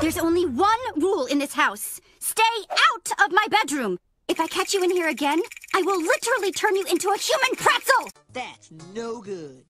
There's only one rule in this house. Stay out of my bedroom. If I catch you in here again, I will literally turn you into a human pretzel! That's no good.